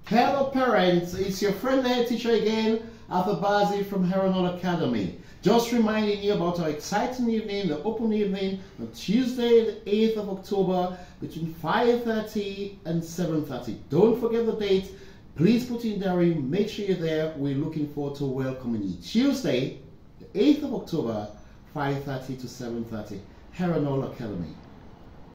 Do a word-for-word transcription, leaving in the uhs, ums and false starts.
Hello parents, it's your friend the head teacher again, Arthur Bazi from Heron Academy. Just reminding you about our exciting evening, the open evening on Tuesday the eighth of October between five thirty and seven thirty. Don't forget the date, please put in diary, make sure you're there. We're looking forward to welcoming you. Tuesday the eighth of October, five thirty to seven thirty, Heron Academy.